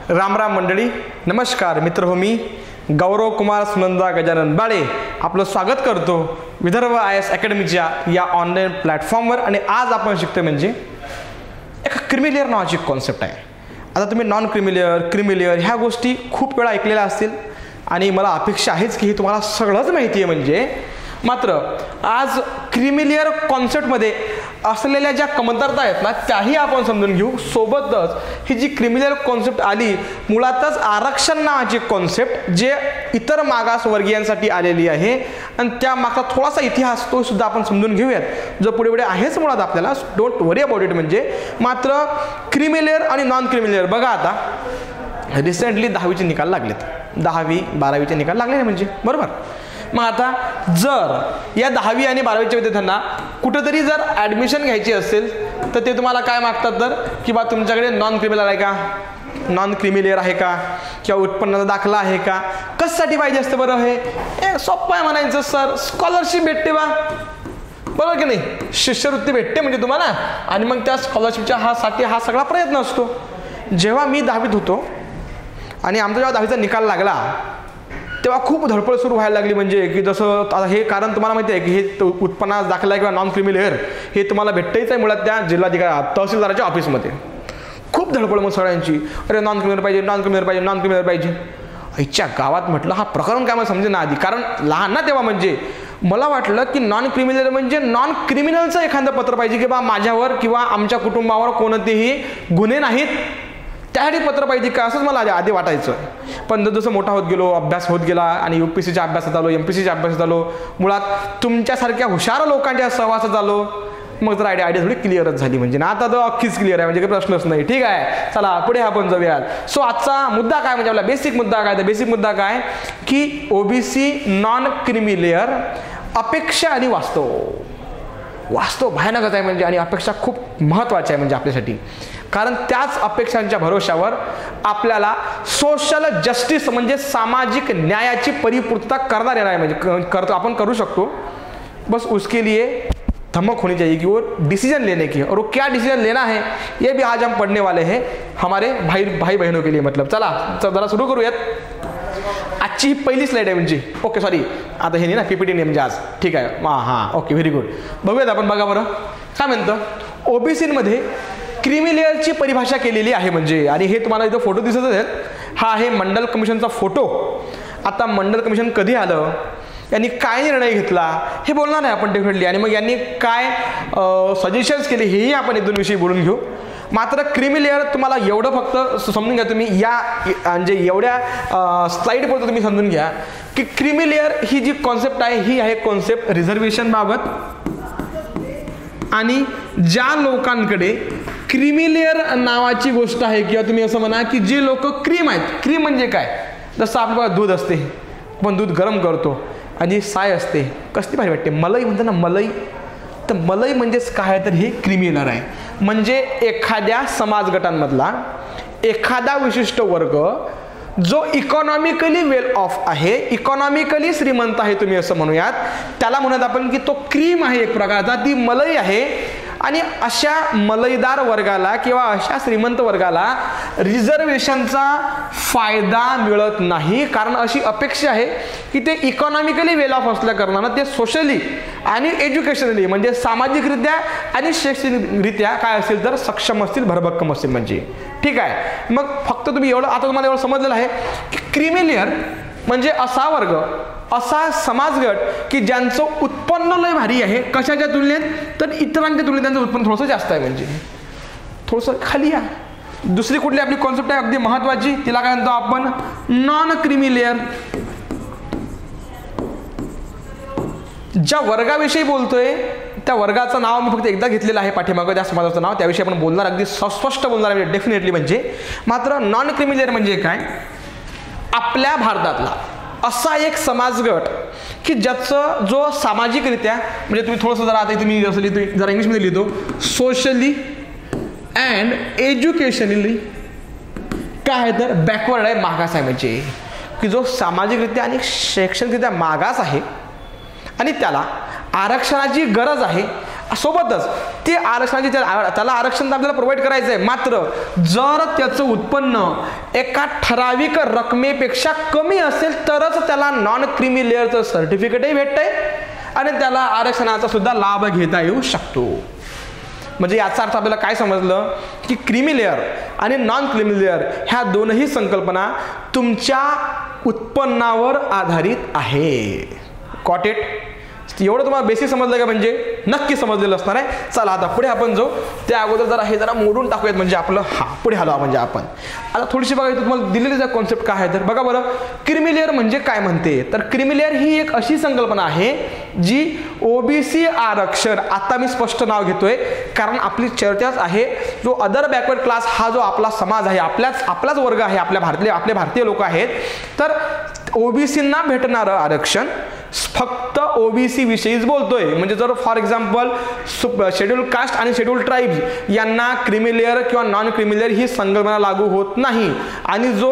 रामराम मंडळी, नमस्कार मित्र हो. मी गौरव कुमार सुनंदा गजानन बाळे आपलं स्वागत करतो विदर्भ IAS अकॅडमीच्या या ऑनलाईन प्लॅटफॉर्मवर. आणि आज आपण शिकतो म्हणजे एक क्रिमिलेअर नावाची कॉन्सेप्ट आहे. आता तुम्ही नॉन क्रिमिलेअर, क्रिमिलेअर ह्या गोष्टी खूप वेळा ऐकलेल्या असतील आणि मला अपेक्षा आहेच की हे तुम्हाला सगळंच माहिती आहे. म्हणजे मात्र आज क्रिमिलेअर कॉन्सेप्टमध्ये असलेल्या ज्या कमतरता आहेत ना त्याही आपण समजून घेऊ. सोबतच ही जी क्रिमिलेअर कॉन्सेप्ट आली मुळातच आरक्षण नावाची कॉन्सेप्ट जे इतर मागासवर्गीयांसाठी आलेली आहे आणि त्या मागचा थोडासा इतिहास तो सुद्धा आपण समजून घेऊयात, जो पुढे पुढे आहेच मुळात आपल्याला. Don't worry about it. म्हणजे मात्र क्रिमिलेअर आणि नॉन क्रिमिलेअर बघा, आता रिसेंटली 10वीचे निकाल लागलेत, 10वी 12वीचे निकाल लागले म्हणजे बरोबर. मग आता जर या 10वी आणि 12वीच्या विद्यार्थ्यांना कुठेतरी जर ॲडमिशन घ्यायची असेल तर ते तुम्हाला काय मागतात तर की बा तुमच्याकडे नॉन क्रिमिलेअर आहे का, नॉन क्रिमिलेअर आहे का, किंवा उत्पन्नाचा दाखला आहे का. कशासाठी पाहिजे असतं बरं? हे सोपं आहे म्हणायचं सर, स्कॉलरशिप भेटते बा, बरोबर की नाही, शिष्यवृत्ती भेटते म्हणजे तुम्हाला. आणि मग त्या स्कॉलरशिपच्या साठी हा सगळा प्रयत्न असतो. जेव्हा मी 10वीत होतो आणि आमचा जेव्हा 10वीचा निकाल लागला तेव्हा खूप धडपड सुरू व्हायला लागली. म्हणजे की जसं आता हे कारण तुम्हाला माहिती आहे की हे उत्पन्नाचा दाखला किंवा नॉन क्रिमिलेअर हे तुम्हाला भेटतच आहे मुळात त्या जिल्हाधिकारी तहसीलदाराच्या ऑफिसमध्ये. खूप धडपड मग सगळ्यांची, अरे नॉन क्रिमिलेअर पाहिजे, नॉन क्रिमिलेअर पाहिजे, नॉन क्रिमिलेअर पाहिजे. आईच्या गावात म्हटलं हा प्रकरण काय मला समजे ना आधी, कारण लहान ना तेव्हा. म्हणजे मला वाटलं की नॉन क्रिमिलेअर म्हणजे नॉन क्रिमिनलचं एखादं पत्र पाहिजे की बा माझ्यावर किंवा आमच्या कुटुंबावर कोणतेही गुन्हे नाहीत त्यासाठी पत्र पाहिजे का, असंच मला आधी वाटायचं. पण जसं मोठा होत गेलो, अभ्यास होत गेला आणि UPSCच्या अभ्यासात आलो, MPSCच्या अभ्यासात आलो, मुळात तुमच्यासारख्या हुशार लोकांच्या सहवासात आलो, मग जर आयडिया थोडी क्लिअरच झाली. म्हणजे ना आता तर अख्खीच क्लिअर आहे, म्हणजे काही प्रश्नच नाही. ठीक आहे, चला पुढे आपण जाऊयात. सो आजचा मुद्दा काय म्हणजे आपला बेसिक मुद्दा काय, तर बेसिक मुद्दा काय की OBC नॉन क्रिमिलेअर अपेक्षा आणि वास्तव. वास्तव भयानकच आहे म्हणजे, आणि अपेक्षा खूप महत्त्वाच्या आहे म्हणजे आपल्यासाठी. कारण त्याच अपेक्षांच्या भरोशावर आपल्याला सोशल जस्टिस म्हणजे सामाजिक न्यायाची परिपूर्तता करता येणार आहे. म्हणजे आपण करू शकतो. बस उसके लिए धमक होनी चाहिए कि वो डिसीजन लेने की, और वो क्या डिसीजन लेना है ये भी आज हम पढ़ने वाले हैं हमारे भाई बहनों के लिए. मतलब चला जरा सुरू करूयात. आजची ही पहिली स्लाइड आहे म्हणजे, ओके सॉरी आता हे नाही ना PPT नाही म्हणजे आज. ठीक आहे, हां ओके व्हेरी गुड. बघूयात आपण. बघा बरं काय म्हणतं OBCमध्ये क्रिमिलेअरची परिभाषा केलेली आहे म्हणजे. आणि हे तुम्हाला इथं फोटो दिसत आहेत, हा आहे मंडल कमिशनचा फोटो. आता मंडल कमिशन कधी आलं, यांनी काय निर्णय घेतला हे बोलणार आहे आपण डेफिनेटली. आणि मग यांनी काय सजेशन्स केले हेही आपण एक दोन विषयी बोलून घेऊ. मात्र क्रिमिलेअर तुम्हाला एवढं फक्त समजून घ्या तुम्ही, या म्हणजे एवढ्या स्लाईडपर्यंत तुम्ही समजून घ्या की क्रिमिलेअर ही जी कॉन्सेप्ट आहे ही आहे कॉन्सेप्ट रिझर्वेशन बाबत. आणि ज्या लोकांकडे क्रिमिलेअर नावाची गोष्ट आहे किंवा तुम्ही असं म्हणा की जे लोक क्रीम आहेत. क्रीम म्हणजे काय, जसं आपलं दूध असते, आपण दूध गरम करतो आणि साय असते, कसली भारी वाटते, मलाई म्हणतात ना मलाई. तर मलाई म्हणजेच काय तर हे क्रिमिलेअर आहे. म्हणजे एखाद्या समाज गटांमधला एखादा विशिष्ट वर्ग जो इकॉनॉमिकली वेल ऑफ आहे, इकॉनॉमिकली श्रीमंत आहे तुम्ही असं म्हणूयात, त्याला म्हणत आपण की तो क्रीम आहे एक प्रकारचा, ती मलाई आहे. आणि अशा मलईदार वर्गाला किंवा अशा श्रीमंत वर्गाला रिझर्वेशनचा फायदा मिळत नाही. कारण अशी अपेक्षा आहे की ते इकॉनॉमिकली वेल ऑफ असल्या कारणानं ते सोशली आणि एज्युकेशनली म्हणजे सामाजिकरित्या आणि शैक्षणिकरित्या काय असेल तर सक्षम असतील, भरभक्कम असतील म्हणजे. ठीक आहे, मग फक्त तुम्ही एवढं आता तुम्हाला एवढं समजलेलं आहे की क्रिमिलेअर म्हणजे असा वर्ग, असा समाजगट की ज्यांचं उत्पन्न लय भारी आहे. कशाच्या तुलनेत तर इतरांच्या तुलनेत त्यांचं उत्पन्न थोडंसं जास्त आहे, म्हणजे थोडंसं खाली आहे. दुसरी कुठली आपली कॉन्सेप्ट आहे अगदी महत्त्वाची, तिला काय म्हणतो आपण नॉन क्रिमिलेअर. ज्या वर्गाविषयी बोलतोय त्या वर्गाचं नाव मी फक्त एकदा घेतलेलं आहे पाठीमागं, त्या समाजाचं नाव, त्याविषयी आपण बोलणार, अगदी स्पष्ट बोलणार आहे डेफिनेटली. म्हणजे मात्र नॉन क्रिमिलेअर म्हणजे काय, आपल्या भारतातला असा एक समाजगट की ज्याचं जो सामाजिकरित्या म्हणजे तुम्ही थोडंसं जरा आता तुम्ही जसं लिहितो, जरा इंग्लिशमध्ये लिहितो, सोशली अँड एज्युकेशनली काय आहे तर बॅकवर्ड आहे, मागास आहे. म्हणजे की जो सामाजिकरित्या आणि शैक्षणिकरित्या मागास आहे आणि त्याला आरक्षणाची गरज आहे सोबतच ते आरक्षणाची त्याला आरक्षण आपल्याला प्रोव्हाइड करायचं आहे, मात्र जर त्याचं उत्पन्न एका ठराविक रकमेपेक्षा कमी असेल तरच त्याला नॉन क्रीमी लेअरचं सर्टिफिकेटही भेटतंय आणि त्याला आरक्षणाचा सुद्धा लाभ घेता येऊ शकतो. म्हणजे याचा अर्थ आपल्याला काय समजलं की क्रीमी लेअर आणि नॉन क्रीमी लेअर ह्या दोनही संकल्पना तुमच्या उत्पन्नावर आधारित आहे. Got it? एवढं तुम्हाला बेसिक समजलं का? म्हणजे नक्की समजलेलं असणार आहे. चला आता पुढे आपण जाऊ. त्या अगोदर जरा हे जरा मोडून टाकूयात म्हणजे आपलं पुढे आलो. म्हणजे आपण आता थोडीशी बघा इथं तुम्हाला दिलेली जर कॉन्सेप्ट काय आहे तर बघा बरं, क्रीमी लेअर म्हणजे काय म्हणते तर क्रीमी लेअर ही एक अशी संकल्पना आहे जी ओबीसी आरक्षण, आता मी स्पष्ट नाव घेतोय कारण आपली चर्चाच आहे, जो अदर बॅकवर्ड क्लास हा जो आपला समाज आहे, आपलाच वर्ग आहे, आपले भारतीय लोक आहेत, तर ओबीसींना भेटणारं आरक्षण फक्त ओबीसी विषयीच बोलतोय. म्हणजे जर फॉर एक्झाम्पल शेड्यूल कास्ट आणि शेड्यूल ट्राईब्स यांना क्रीमी लेअर किंवा नॉन क्रीमी लेअर ही संकल्पना लागू होत नाही. आणि जो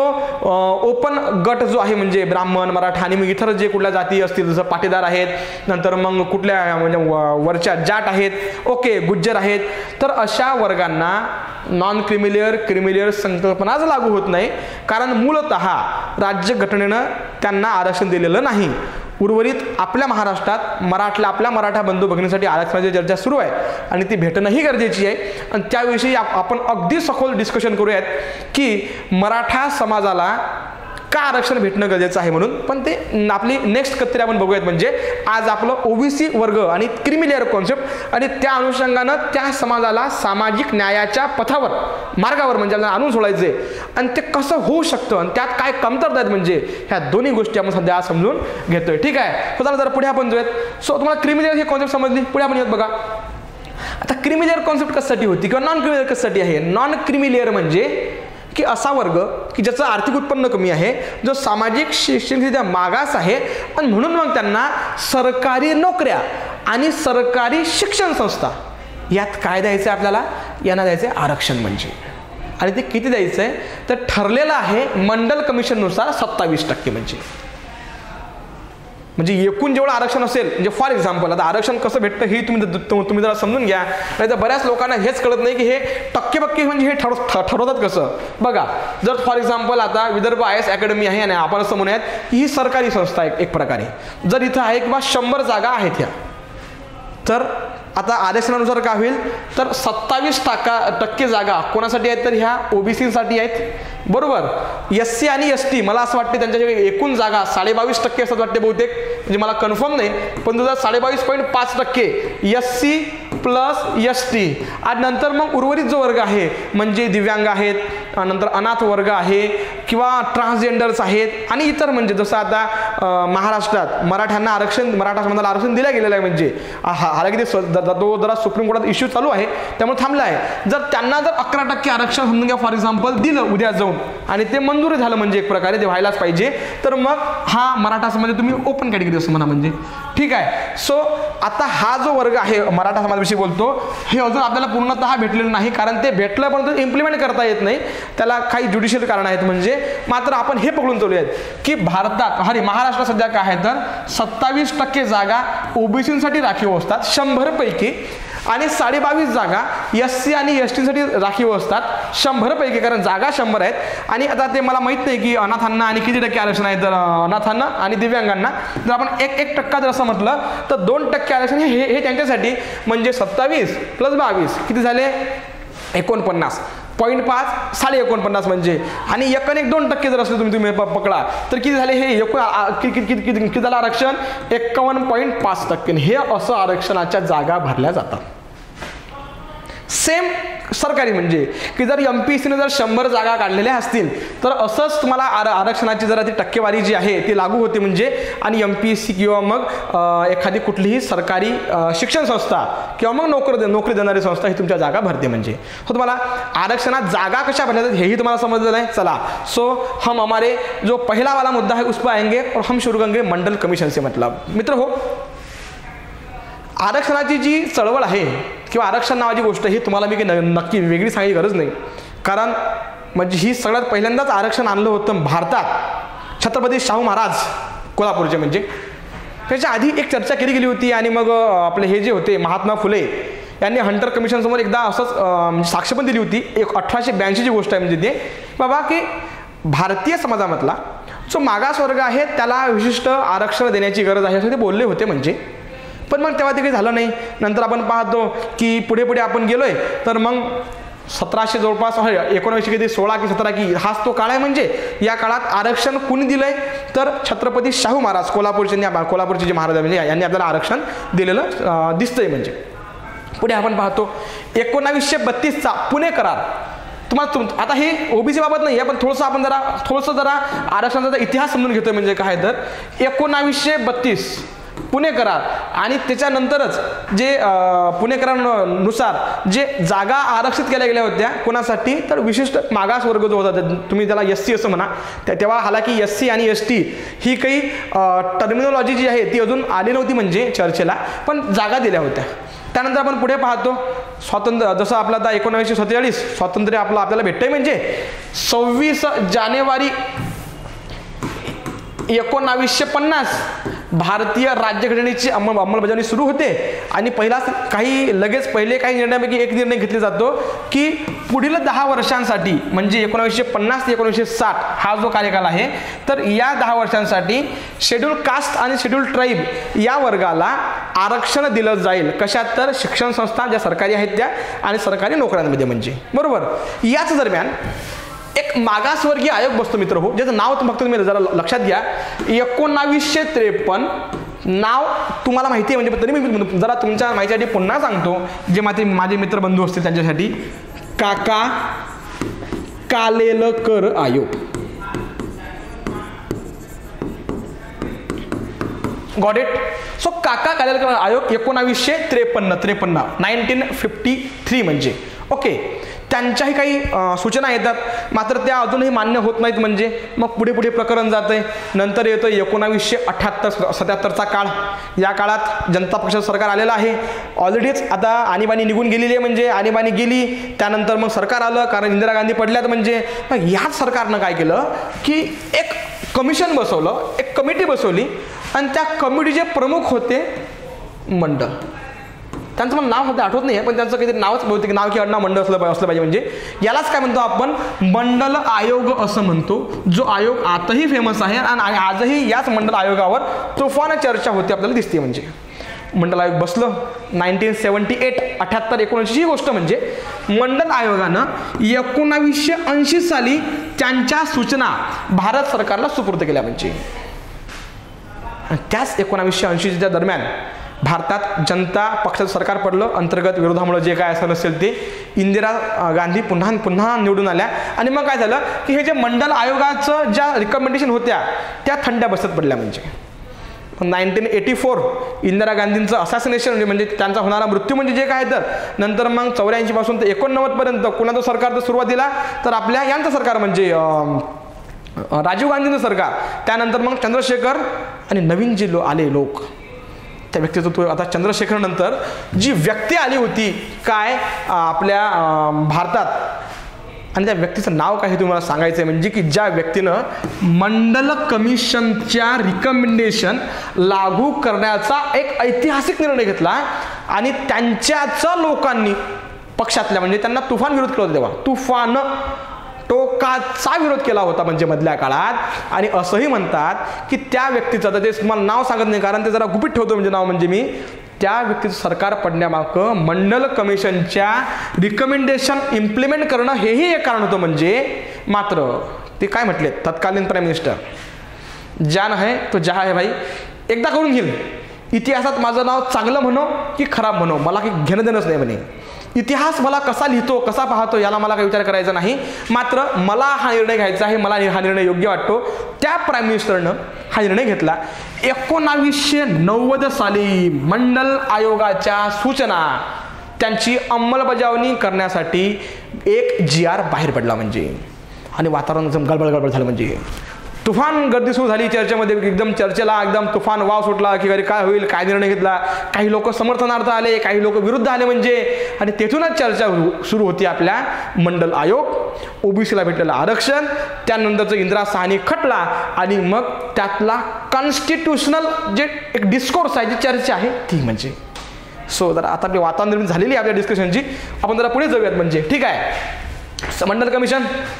ओपन गट जो आहे म्हणजे ब्राह्मण, मराठा आणि मग इतर जे कुठल्या जाती असतील जसं पाटीदार आहेत, नंतर मग कुठल्या म्हणजे वरच्या जाट आहेत, ओके गुज्जर आहेत, तर अशा वर्गांना नॉन क्रीमी लेअर संकल्पनाच लागू होत नाही कारण मूलतः राज्यघटनेनं त्यांना आरक्षण दिलेलं नाही. उर्वरित आपल्या महाराष्ट्रात आपल्या मराठा बंधू भगिनींसाठी आरक्षणाची चर्चा सुरू आहे आणि ती भेटणंही गरजेची आहे. आणि त्याविषयी आपण अगदी सखोल डिस्कशन करूयात की मराठा समाजाला का आरक्षण भेटणं गरजेचं आहे म्हणून. पण ते आपली नेक्स्ट कत्तरी आपण बघूयात. म्हणजे आज आपलं ओबीसी वर्ग आणि क्रीमी लेअर कॉन्सेप्ट आणि त्या अनुषंगानं त्या समाजाला सामाजिक न्यायाच्या मार्गावर म्हणजे आपल्याला आणून सोडायचे आणि ते कसं होऊ शकतं आणि त्यात काय कमतरता आहेत म्हणजे ह्या दोन्ही गोष्टी आपण सध्या समजून घेतोय. ठीक आहे, चला जरा पुढे आपण जाऊयात. सो तुम्हाला क्रीमी लेअर ही कॉन्सेप्ट समजली. पुढे आपण येत बघा. आता क्रीमी लेअर कॉन्सेप्ट कशासाठी होती किंवा नॉन क्रीमी लेअर कशासाठी आहे. नॉन क्रीमी लेअर म्हणजे की असा वर्ग की ज्याचं आर्थिक उत्पन्न कमी आहे, जो सामाजिक शैक्षणिकरित्या मागास आहे आणि म्हणून मग त्यांना सरकारी नोकऱ्या आणि सरकारी शिक्षण संस्था यात काय द्यायचं आहे आपल्याला, यांना द्यायचं आहे आरक्षण. म्हणजे आणि ते किती द्यायचं आहे तर ठरलेलं आहे मंडल कमिशननुसार 27%. म्हणजे एकूण जेवढं आरक्षण असेल, म्हणजे फॉर एक्झाम्पल आता आरक्षण कसं भेटतं हे तुम्ही जरा समजून घ्या. नाही तर बऱ्याच लोकांना हेच कळत नाही की हे टक्के म्हणजे हे ठरवतात कसं. बघा, जर फॉर एक्झाम्पल आता विदर्भ IAS अकॅडमी आहे आणि आपण असं म्हणूयात की ही सरकारी संस्था आहे एक प्रकारे. जर इथं आहे किंवा 100 जागा आहेत ह्या, तर आता आरक्षणानुसार काय होईल तर 27% जागा कोणासाठी आहेत तर ह्या ओबीसीसाठी आहेत, बरोबर. SC आणि ST मला असं वाटते त्यांच्या एकूण जागा 22.5% असतात वाटते बहुतेक, म्हणजे मला कन्फर्म नाही, पण तुझा 22.5% SC प्लस ST. आणि नंतर मग उर्वरित जो वर्ग आहे म्हणजे दिव्यांग आहेत, नंतर अनाथ वर्ग आहे किंवा ट्रान्सजेंडर्स आहेत आणि इतर म्हणजे जसं आता महाराष्ट्रात मराठा समाजाला आरक्षण दिलं गेलेलं आहे. म्हणजे हालाकी ते तो जरा सुप्रीम कोर्टात इश्यू चालू आहे त्यामुळे थांबला आहे. जर त्यांना जर 11% आरक्षण समजून घ्या फॉर एक्झाम्पल दिलं उद्या जाऊन आणि ते मंजूर झालं म्हणजे एक प्रकारे ते व्हायलाच पाहिजे, तर मग हा मराठा समाज तुम्ही ओपन कॅटेगरी असं म्हणा म्हणजे. ठीक आहे. सो आता हा जो वर्ग आहे मराठा समाजाविषयी बोलतो, हे अजून आपल्याला पूर्णतः भेटलेलं नाही कारण ते भेटलं पण इम्प्लिमेंट करता येत नाही, त्याला काही ज्युडिशियल कारण आहेत. म्हणजे मात्र आपण हे पकडून चालूयात की महाराष्ट्रात सध्या काय आहे तर 27% जागा ओबीसीसाठी राखीव असतात 100 पैकी आणि 22.5 जागा SC आणि ST साठी राखीव असतात 100 पैकी, कारण जागा 100 आहेत. आणि आता ते मला माहित नाही की अनाथांना आणि किती टक्के आरक्षण आहे तर अनाथांना आणि दिव्यांगांना जर आपण 1% जर असं म्हटलं तर 2% आरक्षण हे त्यांच्यासाठी. म्हणजे 27 + 22 किती झाले 49.5 49.5 म्हणजे. आणि 1-2% जर असले तुम्ही पकडा तर किती झाले हे किती झालं आरक्षण 51.5%. हे असं आरक्षणाच्या जागा भरल्या जातात. सेम सरकारी म्हणजे की जर MPSCने जर 100 जागा काढलेल्या असतील तर असंच तुम्हाला आरक्षणाची जरा ती टक्केवारी जी आहे ती लागू होते. म्हणजे आणि MPSC किंवा मग एखादी कुठलीही सरकारी शिक्षण संस्था किंवा मग नोकरी देणारी संस्था ही तुमच्या जागा भरते. म्हणजे हो तुम्हाला आरक्षणात जागा कशा भरल्या जातात हेही तुम्हाला समजलं नाही. चला, सो हम हमारे जो पहिला वाला मुद्दा है उस पर आएंगे और हम शुरू करेंगे मंडल कमिशन से. मतलब मित्र हो, आरक्षणाची जी चळवळ आहे किंवा आरक्षण नावाची गोष्ट ही तुम्हाला मी नक्की वेगळी सांगायची गरज नाही, कारण म्हणजे ही सगळ्यात पहिल्यांदाच आरक्षण आणलं होतं भारतात छत्रपती शाहू महाराज कोल्हापूरचे. म्हणजे त्याच्या आधी एक चर्चा केली गेली होती आणि मग आपले हे जे होते महात्मा फुले यांनी हंटर कमिशनसमोर एकदा असंच साक्ष पण दिली होती. 1882ची गोष्ट आहे म्हणजे ते बाबा की भारतीय समाजामधला जो मागासवर्ग आहे त्याला विशिष्ट आरक्षण देण्याची गरज आहे असं ते बोलले होते म्हणजे. पण मग तेव्हा ते काही झालं नाही. नंतर आपण पाहतो की पुढे पुढे आपण गेलोय तर मग 1700 जवळपास 19 किती 16 की 17 की हाच तो काळ आहे. म्हणजे या काळात आरक्षण कुणी दिलंय तर छत्रपती शाहू महाराज कोल्हापूरचे जे महाराज म्हणजे यांनी आपल्याला आरक्षण दिलेलं दिसतंय. म्हणजे पुढे आपण पाहतो 1932चा पुणे करार. तुम्हाला आता हे ओबीसी बाबत नाही आहे पण थोडंसं जरा आरक्षणाचा इतिहास समजून घेतोय. म्हणजे काय तर 1932 पुणे करार आणि त्याच्यानंतरच जे पुणे करारानुसार जे जागा आरक्षित केल्या गेल्या होत्या कोणासाठी तर विशिष्ट मागास वर्ग जो होता तुम्ही त्याला SC असं म्हणा. तेव्हा हालाकी SC आणि ST ही काही टर्मिनॉलॉजी जी आहे ती अजून आली नव्हती म्हणजे चर्चेला, पण जागा दिल्या होत्या. त्यानंतर आपण पुढे पाहतो स्वातंत्र्य जसं आपलं आता 1947 स्वातंत्र्य आपल्याला भेटतंय म्हणजे 26 जानेवारी 1950 भारतीय राज्यघटनेची अंमलबजावणी सुरू होते. आणि पहिले काही निर्णयापैकी एक निर्णय घेतला जातो की पुढील 10 वर्षांसाठी म्हणजे 1950 ते 1960 हा जो कार्यकाल आहे तर या 10 वर्षांसाठी शेड्यूल कास्ट आणि शेड्यूल ट्राईब या वर्गाला आरक्षण दिलं जाईल. कशात तर शिक्षण संस्था ज्या सरकारी आहेत त्या आणि सरकारी नोकऱ्यांमध्ये म्हणजे बरोबर. याच दरम्यान एक मागासवर्गीय आयोग बसतो मित्र हो, ज्याचं नाव फक्त तुम्ही जरा लक्षात घ्या. 1953 नाव तुम्हाला माहिती आहे म्हणजे तरी मी जरा तुमच्या माहितीसाठी पुन्हा सांगतो जे माझे मित्र बंधू असतील त्यांच्यासाठी. काका कालेलकर आयोग. Got it. सो काका कालेलकर आयोग 1953 म्हणजे ओके. त्यांच्याही काही सूचना येतात मात्र त्या अजूनही मान्य होत नाहीत. म्हणजे मग पुढे पुढे प्रकरण जाते. नंतर येतं 1978-77चा काळ. या काळात जनता पक्षाचं सरकार आलेलं आहे. ऑलरेडीच आता आणीबाणी निघून गेलेली आहे म्हणजे आणीबाणी गेली. त्यानंतर मग सरकार आलं कारण इंदिरा गांधी पडल्यात. म्हणजे मग याच सरकारनं काय केलं की एक कमिशन बसवलं, एक कमिटी बसवली आणि त्या कमिटीचे प्रमुख होते मंडल. त्यांचं मला नाव आठवत नाही आहे पण त्यांचं काहीतरी नावच बहुतेक नाव किंवा नाव मंडळ असलं पाहिजे. म्हणजे यालाच काय म्हणतो आपण मंडल आयोग असं म्हणतो. जो आयोग आताही फेमस आहे आणि आजही याच मंडल आयोगावर तुफान चर्चा होते आपल्याला दिसते. म्हणजे मंडल आयोग बसलं 1978-79 ही गोष्ट. म्हणजे मंडल आयोगानं 1980 साली त्यांच्या सूचना भारत सरकारला सुपूर्द केल्या. म्हणजे त्याच 1980च्या दरम्यान भारतात जनता पक्षाचं सरकार पडलं. अंतर्गत विरोधामुळे जे काय असं नसेल ते इंदिरा गांधी पुन्हा निवडून आल्या. आणि मग काय झालं की हे जे मंडल आयोगाचं ज्या रिकमेंडेशन होत्या त्या थंड्या बसत पडल्या. म्हणजे 1984 इंदिरा गांधींचं असॅसिनेशन म्हणजे त्यांचा होणारा मृत्यू म्हणजे जे काय तर नंतर मग 84 पासून ते 89 पर्यंत कोणाचं सरकार तर सुरुवातीला तर आपल्या यांचं सरकार म्हणजे राजीव गांधींचं सरकार. त्यानंतर मग चंद्रशेखर आणि नवीन जे आले लोक त्या व्यक्तीचं तो आता चंद्रशेखर नंतर जी व्यक्ती आली होती काय आपल्या भारतात आणि त्या व्यक्तीचं नाव काय हे तुम्हाला सांगायचं आहे. म्हणजे की ज्या व्यक्तीनं मंडल कमिशनच्या रिकमेंडेशन लागू करण्याचा एक ऐतिहासिक निर्णय घेतला आणि त्यांच्याच लोकांनी पक्षातल्या म्हणजे त्यांना तुफान विरोध केला होता. तेव्हा तुफान टोकाचा विरोध केला होता म्हणजे मधल्या काळात. आणि असंही म्हणतात की त्या व्यक्तीचं आता ते तुम्हाला नाव सांगत नाही कारण ते जरा गुपित ठेवतो म्हणजे नाव म्हणजे मी त्या व्यक्तीचं सरकार पडण्यामागं मंडल कमिशनच्या रिकमेंडेशन इम्प्लिमेंट करणं हेही एक कारण होतं. म्हणजे मात्र ते काय म्हटले तत्कालीन प्राईम मिनिस्टर ज्या आहे तो जहा आहे भाई एकदा करून घेईल. इतिहासात माझं नाव चांगलं म्हणो की खराब म्हणो मला काही घेणं देणंच नाही म्हणे. इतिहास मला कसा लिहितो कसा पाहतो याला मला काही विचार करायचा नाही. मात्र मला हा निर्णय घ्यायचा आहे. मला हा निर्णय योग्य वाटतो. त्या प्राईम मिनिस्टरनं हा निर्णय घेतला. 1990 साली मंडल आयोगाच्या सूचना त्यांची अंमलबजावणी करण्यासाठी एक GR बाहेर पडला. म्हणजे आणि वातावरण गडबड झालं. म्हणजे तुफान गर्दी सुरू झाली चर्चेमध्ये, एकदम चर्चेला एकदम तुफान वाव सुटला की अरे काय होईल, काय निर्णय घेतला. काही लोक समर्थनार्थ आले, काही लोक विरुद्ध आले म्हणजे. आणि तेथूनच चर्चा सुरू होती आपल्या मंडल आयोग, ओबीसीला भेटलेलं आरक्षण, त्यानंतरचं इंदिरा साहनी खटला आणि मग त्यातला कॉन्स्टिट्युशनल जे एक डिस्कोर्स आहे, जी चर्चा आहे ती म्हणजे. सो जरा आता आपली वातावरण निर्मिती झालेली आहे आपल्या डिस्कशनची, आपण जरा पुढे जाऊयात म्हणजे. ठीक आहे. मंडल कमिशन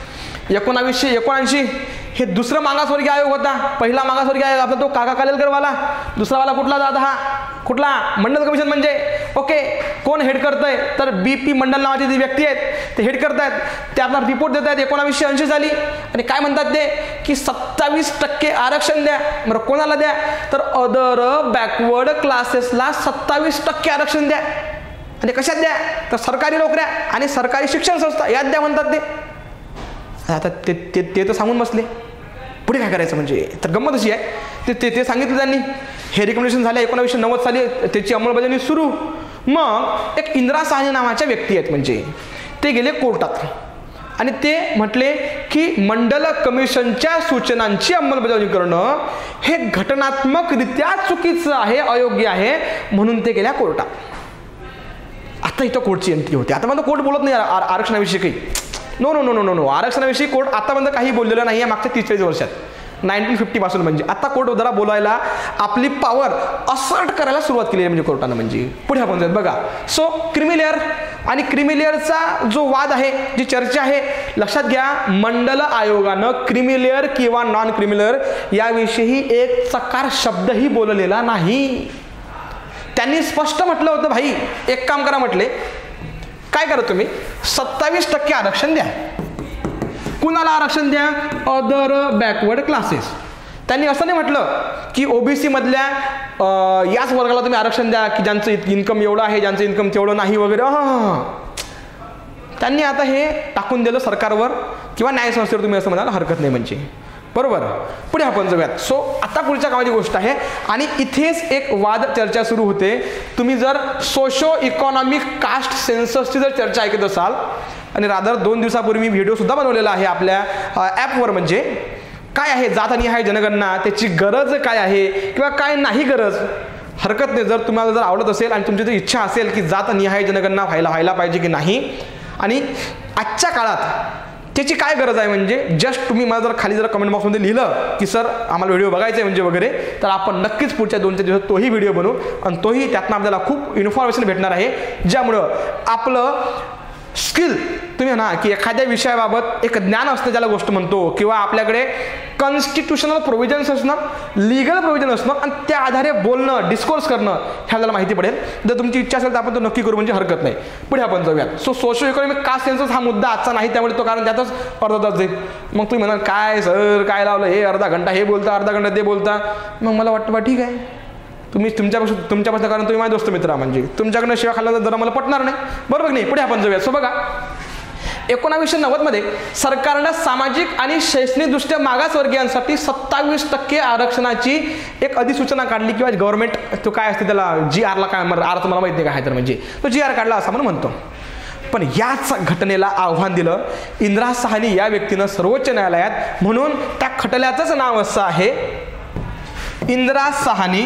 1979 हे दुसरं मागासवर्गीय आयोग होता. पहिला मागासवर्गीय आयोग आपला तो काका कालेलकरवाला. दुसरावाला कुठला जात हा कुठला मंडल कमिशन म्हणजे. ओके, कोण हेड करतंय तर BP मंडल नावाची जी व्यक्ती आहेत ते हेड करतायत. ते आपला रिपोर्ट देत आहेत. 1980 झाली आणि काय म्हणतात ते की 27% आरक्षण द्या. बरं कोणाला द्या तर अदर बॅकवर्ड क्लासेसला 27% आरक्षण द्या. आणि कशात द्या तर सरकारी नोकऱ्या आणि सरकारी शिक्षण संस्था यात द्या म्हणतात ते. आता ते तर सांगून बसले, पुढे काय करायचं म्हणजे. तर गंमत अशी आहे ते सांगितलं त्यांनी. हे रिकमेंडेशन झाले 1990 साली, त्याची अंमलबजावणी सुरू. मग एक इंदिरा साहनी नावाच्या व्यक्ती आहेत म्हणजे, ते गेले कोर्टात आणि ते म्हटले की मंडल कमिशनच्या सूचनांची अंमलबजावणी करणं हे घटनात्मकरित्या चुकीचं आहे, अयोग्य आहे, म्हणून ते गेल्या कोर्टात. आता इथं कोर्टची एंट्री होती. आता कोर्ट बोलत नाही आरक्षणाविषयी काही. नो, आरक्षणाविषयी कोर्ट आतापर्यंत काही बोललेलं नाही आहे मागच्या 30-40 वर्षात, 1950 पासून म्हणजे. आता कोर्ट जरा बोलायला, आपली पॉवर असर्ट करायला सुरुवात केली आहे म्हणजे कोर्टानं म्हणजे. पुढे आपण जाऊयात बघा. सो क्रिमिलेअर आणि क्रिमिलेअरचा जो वाद आहे, जी चर्चा आहे, लक्षात घ्या मंडल आयोगानं क्रिमिलेअर किंवा नॉन क्रिमिलेअर याविषयी एक चकार शब्दही बोललेला नाही. त्यांनी स्पष्ट म्हटलं होतं, भाई एक काम करा म्हटले, काय करा तुम्ही 27% आरक्षण द्या. कुणाला आरक्षण द्या अदर बॅकवर्ड क्लासेस. त्यांनी असं नाही म्हटलं की ओबीसी मधल्या याच वर्गाला तुम्ही आरक्षण द्या की ज्यांचं इन्कम एवढं आहे, ज्यांचं इन्कम तेवढं नाही वगैरे. त्यांनी आता हे टाकून दिलं सरकारवर किंवा न्यायसंस्थेवर, तुम्ही असं म्हणायला हरकत नाही म्हणजे. बरोबर. पुढे आपण जाऊयात. सो आता पुढच्या कामाची गोष्ट आहे आणि इथेच एक वाद चर्चा सुरू होते. तुम्ही जर सोशो इकॉनॉमिक कास्ट सेन्ससची जर चर्चा ऐकत असाल, आणि रादर 2 दिवसापूर्वी मी व्हिडिओ सुद्धा बनवलेला आहे आपल्या ॲपवर, म्हणजे काय आहे जातनिहाय जनगणना, त्याची गरज काय आहे किंवा काय नाही गरज. हरकत नाही, जर तुम्हाला जर आवडत असेल आणि तुमची जर इच्छा असेल की जातनिहाय जनगणना व्हायला पाहिजे की नाही आणि आजच्या काळात त्याची काय गरज आहे म्हणजे, जस्ट तुम्ही मला जर खाली जर कमेंट बॉक्समध्ये लिहिलं की सर आम्हाला व्हिडिओ बघायचा आहे म्हणजे वगैरे, तर आपण नक्कीच पुढच्या 2-4 दिवसात तोही व्हिडिओ बनवू आणि तोही त्यातनं आपल्याला खूप इन्फॉर्मेशन भेटणार आहे, ज्यामुळं आपलं स्किल, तुम्ही ना की एखाद्या विषयाबाबत एक ज्ञान असतं ज्याला गोष्ट म्हणतो, किंवा आपल्याकडे कॉन्स्टिट्युशनल प्रोव्हिजन्स असणं, लिगल प्रोव्हिजन असणं आणि त्या आधारे बोलणं, डिस्कोर्स करणं हे आपल्याला माहिती पडेल. जर तुमची इच्छा असेल तर आपण तो नक्की करू म्हणजे हरकत नाही. पुढे आपण जाऊयात. So socio economic caste census हा मुद्दा आजचा नाही, त्यामुळे तो कारण त्यातच अर्धा तास जाईल. मग तुम्ही म्हणाल काय सर काय लावलं हे, अर्धा घंटा हे बोलता, अर्धा घंटा ते बोलता. मग मला वाटतं बा ठीक आहे, तुम्ही तुमच्यापासून कारण तुम्ही माझे दोस्त मित्र म्हणजे तुमच्याकडनं शिवा खाल्ला जरा मला पटणार नाही, बरोबर नाही. पुढे आपण जाऊया. सो बघा 1990 मध्ये सरकारनं सामाजिक आणि शैक्षणिकदृष्ट्या मागासवर्गीयांसाठी 27% आरक्षणाची एक अधिसूचना काढली, किंवा गव्हर्नमेंट तो काय असते त्याला GRला काय अर्थ मला माहिती नाही काय तर म्हणजे तो GR काढला असं आपण म्हणतो. पण याच घटनेला आव्हान दिलं इंदिरा साहनी या व्यक्तीनं सर्वोच्च न्यायालयात. म्हणून त्या खटल्याचंच नाव असं आहे Indira Sawhney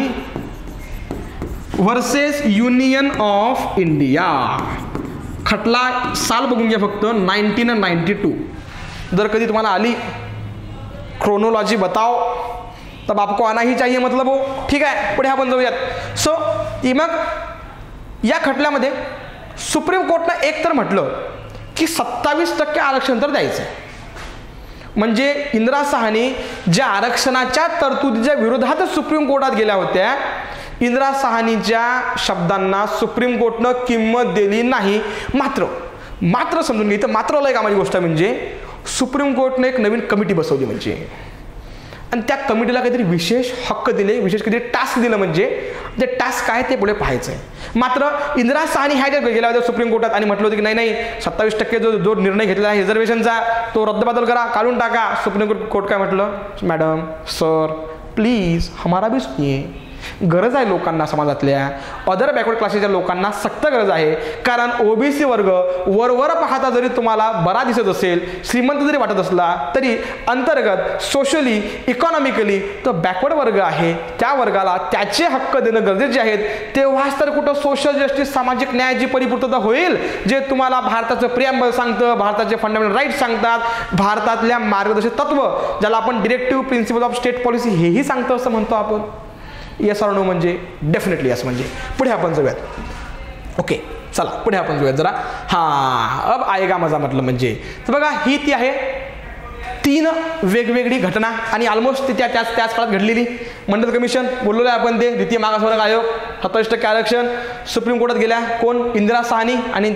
versus union of India. खटला साल बघून घ्या फक्त 1992. जर कधी तुम्हाला आली क्रोनोलॉजी बताओ तब आपको आना ही चाहिए मतलब हो. ठीक आहे, पुढे आपण जाऊयात. सो मग या खटल्यामध्ये सुप्रीम कोर्टनं एक तर म्हटलं की 27% आरक्षण तर द्यायचं, म्हणजे इंदिरा साहनी ज्या आरक्षणाच्या तरतुदीच्या विरोधात सुप्रीम कोर्टात गेल्या होत्या, इंदिरा साहनीच्या शब्दांना सुप्रीम कोर्टनं किंमत दिली नाही. मात्र समजून घे, इथं मात्र लय कामाची गोष्ट म्हणजे सुप्रीम कोर्टने एक नवीन कमिटी बसवली म्हणजे, आणि त्या कमिटीला काहीतरी विशेष हक्क दिले, विशेष काहीतरी टास्क दिलं, म्हणजे ते टास्क काय ते पुढे पाहायचं आहे. मात्र इंदिरा साहनी ह्या ज्या गेल्या होत्या सुप्रीम कोर्टात आणि म्हटलं होतं की नाही 27% जो निर्णय घेतलेला आहे रिझर्वेशनचा तो रद्दबातल करा, काढून टाका. सुप्रीम कोर्ट काय म्हटलं, मॅडम सर प्लीज हमारा भी सुनिए, गरज आहे लोकांना, समाजातल्या अदर बॅकवर्ड क्लासेसच्या लोकांना सक्त गरज आहे. कारण ओबीसी वर्ग वरवर पाहता जरी तुम्हाला बरा दिसत असेल, श्रीमंत जरी वाटत असला, तरी अंतर्गत सोशली इकॉनॉमिकली तो बॅकवर्ड वर्ग आहे. त्या वर्गाला त्याचे हक्क देणं गरजेचे आहेत. तेव्हाच तर कुठं सोशल जस्टिस, सामाजिक न्यायाची परिपूर्तता होईल, जे तुम्हाला भारताचं प्रिॲम्बल सांगतं, भारताचे फंडामेंटल राईट सांगतात, भारतातल्या मार्गदर्शक तत्व ज्याला आपण directive principle of state policy हेही सांगतं असं म्हणतो आपण. येस ऑर नो म्हणजे डेफिनेटली येस. म्हणजे पुढे आपण जाऊयात. ओके, चला पुढे आपण जाऊयात जरा. हां, अब आएगा मजा म्हटलं म्हणजे तर बघा, ही ती आहे 3 वेगवेगळी घटना आणि ऑलमोस्ट त्याच काळात घडलेली. मंडल कमिशन बोललेलं आहे आपण, ते द्वितीय मागासवर्ग आयोग, 27% आरक्षण. सुप्रीम कोर्टात गेल्या कोण? इंदिरा साहनी. आणि